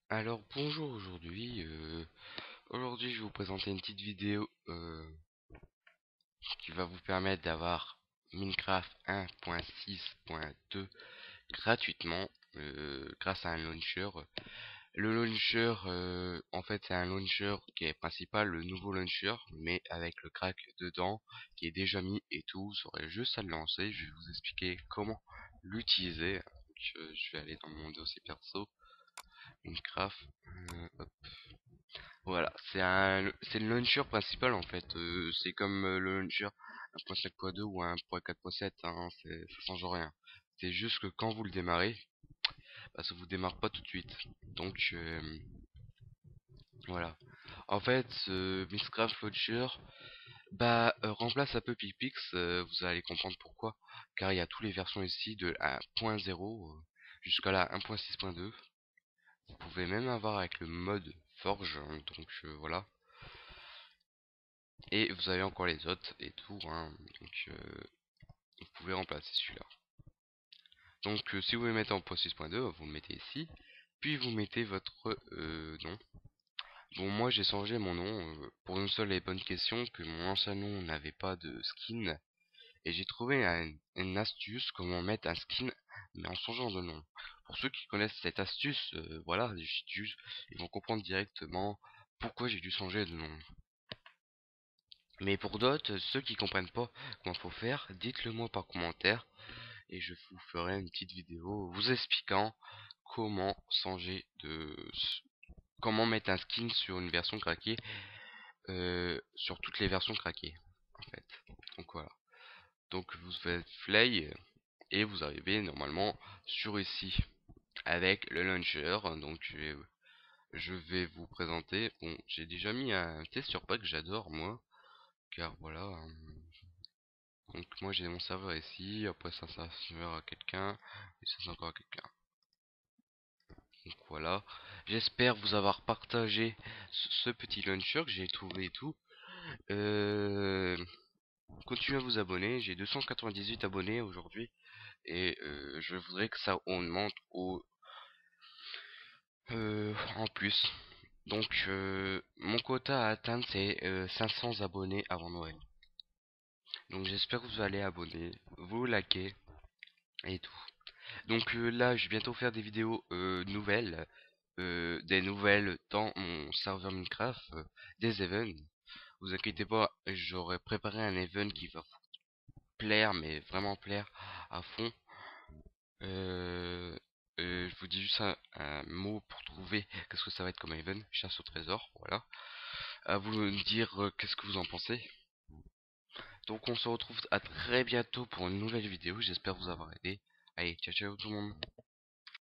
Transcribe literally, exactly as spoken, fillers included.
Alors bonjour aujourd'hui, euh, aujourd'hui je vais vous présenter une petite vidéo euh, qui va vous permettre d'avoir Minecraft un point six point deux gratuitement euh, grâce à un launcher. Le launcher euh, en fait c'est un launcher qui est principal, le nouveau launcher, mais avec le crack dedans qui est déjà mis et tout, vous aurez juste à le lancer. Je vais vous expliquer comment l'utiliser. Donc, euh, je vais aller dans mon dossier perso, Minecraft. euh, Voilà, c'est un, c'est le launcher principal en fait. Euh, c'est comme euh, le launcher un point cinq point deux ou un point quatre point sept, hein, c'est- ça change rien. C'est juste que quand vous le démarrez, bah, ça vous démarre pas tout de suite. Donc euh, voilà. En fait, ce Minecraft Launcher bah, euh, remplace un peu Pipix. Euh, vous allez comprendre pourquoi. Car il y a toutes les versions ici de un point zéro euh, jusqu'à la un point six point deux. Vous pouvez même avoir avec le mode Forge. Hein, donc euh, voilà. Et vous avez encore les autres et tout, hein, donc euh, vous pouvez remplacer celui-là. Donc euh, si vous le mettez en point six point deux, vous le mettez ici, puis vous mettez votre euh, nom. Bon, moi j'ai changé mon nom euh, pour une seule et bonne question que mon ancien nom n'avait pas de skin, et j'ai trouvé un- une astuce comment mettre un skin mais en changeant de nom. Pour ceux qui connaissent cette astuce, euh, voilà, juste, ils vont comprendre directement pourquoi j'ai dû changer de nom. Mais pour d'autres, ceux qui comprennent pas comment faut faire, dites-le moi par commentaire et je vous ferai une petite vidéo vous expliquant comment changer de comment mettre un skin sur une version craquée, euh, sur toutes les versions craquées en fait. Donc voilà. Donc vous faites play et vous arrivez normalement sur ici avec le launcher. Donc je vais, je vais vous présenter. Bon, j'ai déjà mis un texture pack que j'adore moi, car voilà. hein, Donc moi j'ai mon serveur ici, après ça ça serveur à quelqu'un, et ça c'est encore à quelqu'un. Donc voilà. J'espère vous avoir partagé ce, ce petit launcher que j'ai trouvé et tout. Euh, Continuez à vous abonner, j'ai deux cent quatre-vingt-dix-huit abonnés aujourd'hui. Et euh, je voudrais que ça augmente au, euh, en plus. Donc euh, mon quota à atteindre c'est euh, cinq cents abonnés avant Noël. Donc j'espère que vous allez abonner, vous likez et tout. Donc euh, là, je vais bientôt faire des vidéos euh, nouvelles, euh, des nouvelles dans mon serveur Minecraft, euh, des events. Vous inquiétez pas, j'aurais préparé un event qui va vous plaire, mais vraiment plaire à fond. Euh, euh, je vous dis juste un, un mot pour trouver qu'est-ce que ça va être comme event. Chasse au trésor, voilà. À vous de me dire euh, qu'est-ce que vous en pensez. Donc on se retrouve à très bientôt pour une nouvelle vidéo. J'espère vous avoir aidé. Allez, ciao ciao tout le monde.